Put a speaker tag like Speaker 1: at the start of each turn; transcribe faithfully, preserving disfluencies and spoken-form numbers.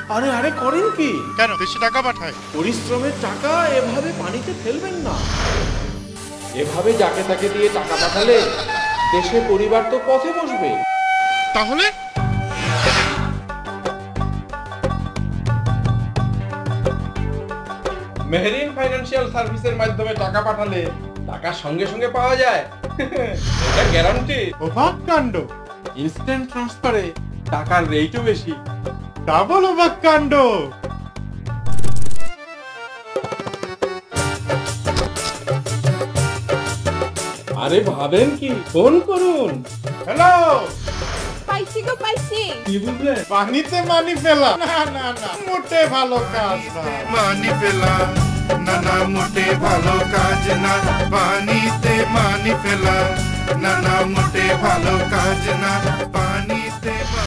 Speaker 1: আরে আরে করেন কি?
Speaker 2: কেন দেশে টাকা পাঠায়?
Speaker 1: পরিশ্রমের টাকা এভাবে পানিতে ফেলবেন না। এভাবে যাকে তাকে দিয়ে টাকা পাঠালে দেশে পরিবার তো পথে বসবে।
Speaker 2: তাহলে
Speaker 1: মেহরিন ফাইন্যান্সিয়াল সার্ভিসের মাধ্যমে টাকা পাঠালে টাকা সঙ্গে সঙ্গে পাওয়া যায়, এটা গ্যারান্টি।
Speaker 2: অবাক কাণ্ড!
Speaker 1: ইনস্ট্যান্ট ট্রান্সফারে টাকার রেটও বেশি।
Speaker 2: ডাবল অবাক কাণ্ড!
Speaker 1: আরে ভাবেন কি, ফোন করুন।
Speaker 2: হ্যালো,
Speaker 3: পাইছি গো পাইছি।
Speaker 1: কি বুঝলেন?
Speaker 2: পানিতে মানি ফেলা? না না না, মোটে ভালো কাজ না।
Speaker 4: মানি ফেলা না না, মোটে ভালো কাজ না। পানিতে মানি ফেলা না না, মোটে ভালো কাজ না। পানিতে